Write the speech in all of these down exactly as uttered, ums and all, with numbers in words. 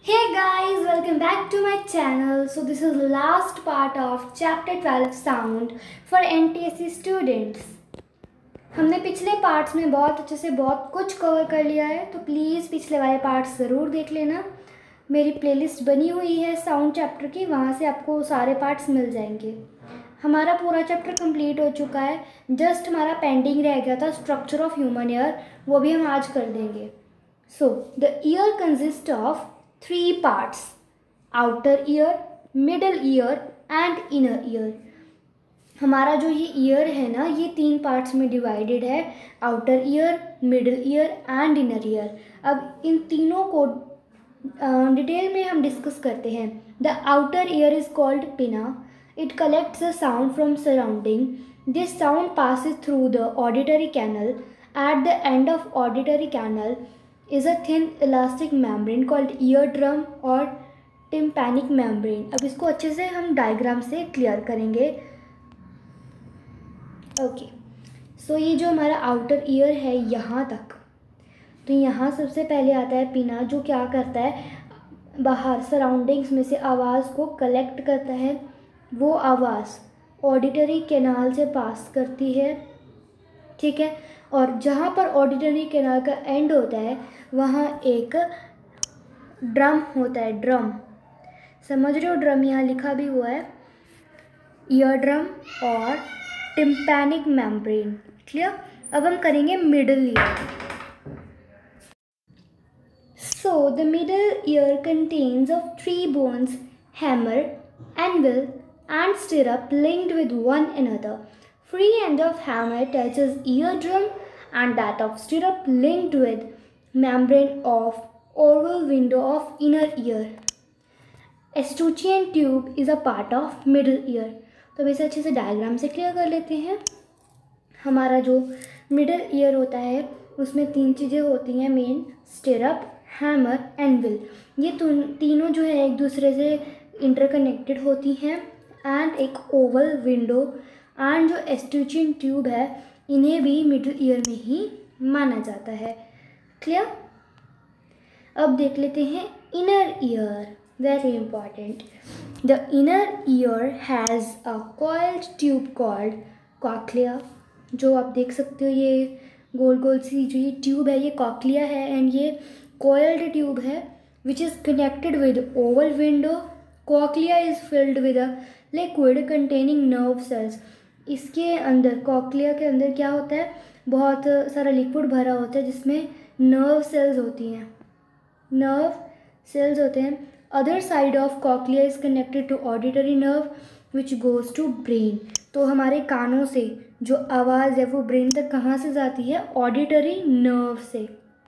Hey guys, welcome back to my channel. So this is the last part of chapter twelve sound for N T S C students. हमने पिछले parts में बहुत अच्छे से बहुत कुछ कवर कर लिया है, तो प्लीज़ पिछले वाले पार्ट्स ज़रूर देख लेना। मेरी प्लेलिस्ट बनी हुई है साउंड चैप्टर की, वहाँ से आपको सारे पार्ट्स मिल जाएंगे। हमारा पूरा चैप्टर कंप्लीट हो चुका है, जस्ट हमारा पेंडिंग रह गया था स्ट्रक्चर ऑफ ह्यूमन ईयर, वो भी हम आज कर देंगे। So the ear consist of three parts, outer ear, middle ear and inner ear. हमारा जो ये ईयर है ना, ये तीन पार्ट्स में डिवाइडेड है, outer ear, middle ear and inner ear. अब इन तीनों को डिटेल में हम डिस्कस करते हैं। The outer ear is called pinna. It collects the sound from surrounding. This sound passes through the auditory canal. At the end of auditory canal is a thin elastic membrane called eardrum और tympanic membrane. अब इसको अच्छे से हम diagram से clear करेंगे। Okay, सो ये जो हमारा आउटर ईयर है यहाँ तक, तो यहाँ सबसे पहले आता है पिना, जो क्या करता है, बाहर सराउंडिंग्स में से आवाज़ को कलेक्ट करता है। वो आवाज़ ऑडिटरी कैनाल से पास करती है, ठीक है। और जहाँ पर ऑडिटरी कैनाल का एंड होता है वहाँ एक ड्रम होता है, ड्रम, समझ रहे हो, ड्रम यहाँ लिखा भी हुआ है, ईयर ड्रम और टिम्पैनिक मेम्ब्रेन, क्लियर। अब हम करेंगे middle ear. So the middle ear contains of three bones, hammer, anvil and stirrup linked with one another. Free end of hammer touches eardrum and that of stirrup linked with membrane of oval window of inner ear. Eustachian tube is a part of middle ear. तो वैसे अच्छे से diagram से clear कर लेते हैं। हमारा जो मिडल ईयर होता है उसमें तीन चीज़ें होती हैं मेन, स्टिरअप, हैमर, एनविल। ये तीनों जो है एक दूसरे से इंटरकनेक्टेड होती हैं, एंड एक ओवल विंडो एंड जो एस्टूचियन ट्यूब है, इन्हें भी मिडल ईयर में ही माना जाता है, क्लियर। अब देख लेते हैं inner ear, very important. The inner ear has a coiled tube called cochlea. जो आप देख सकते हो, ये गोल गोल सी जो ये ट्यूब है ये कॉक्लिया है, एंड ये कॉइल्ड ट्यूब है which is connected with oval window. Cochlea is filled with a liquid containing nerve cells. इसके अंदर, कॉक्लिया के अंदर क्या होता है, बहुत सारा लिक्विड भरा होता है जिसमें नर्व सेल्स होती हैं, नर्व सेल्स होते हैं. Other side of cochlea is connected to auditory nerve which goes to brain. तो हमारे कानों से जो आवाज़ है वो ब्रेन तक कहाँ से जाती है, ऑडिटरी नर्व से.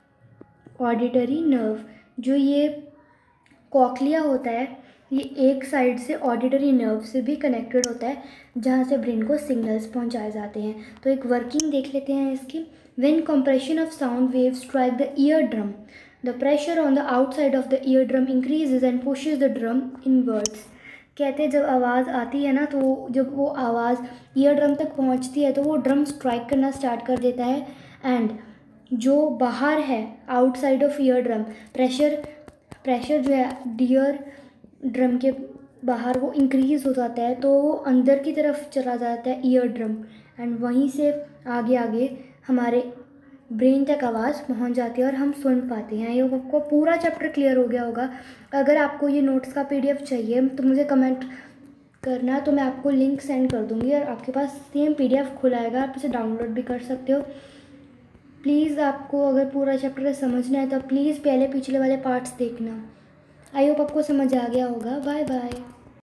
ऑडिटरी नर्व जो ये कॉक्लिया होता है, ये एक साइड से ऑडिटरी नर्व से भी कनेक्टेड होता है जहाँ से ब्रेन को सिग्नल्स पहुँचाए जाते हैं. तो एक वर्किंग देख लेते हैं इसकी. When compression of sound wave strike the ear drum, the pressure on the outside of the ear drum increases and pushes the drum inwards. कहते हैं जब आवाज़ आती है ना, तो जब वो आवाज़ ईयर ड्रम तक पहुँचती है तो वो ड्रम स्ट्राइक करना स्टार्ट कर देता है, एंड जो बाहर है outside of ear drum, pressure pressure जो है ईयर ड्रम के बाहर वो इंक्रीज़ हो जाता है, तो वो अंदर की तरफ चला जाता है ईयर ड्रम, एंड वहीं से आगे आगे हमारे ब्रेन तक आवाज़ पहुंच जाती है और हम सुन पाते हैं. ये आपको पूरा चैप्टर क्लियर हो गया होगा. अगर आपको ये नोट्स का पीडीएफ चाहिए तो मुझे कमेंट करना, तो मैं आपको लिंक सेंड कर दूँगी और आपके पास सेम पीडीएफ खुल आएगा, आप इसे डाउनलोड भी कर सकते हो. प्लीज़ आपको अगर पूरा चैप्टर समझना है तो प्लीज़ पहले पिछले वाले पार्ट्स देखना. आई होप आपको समझ आ गया होगा. Bye bye.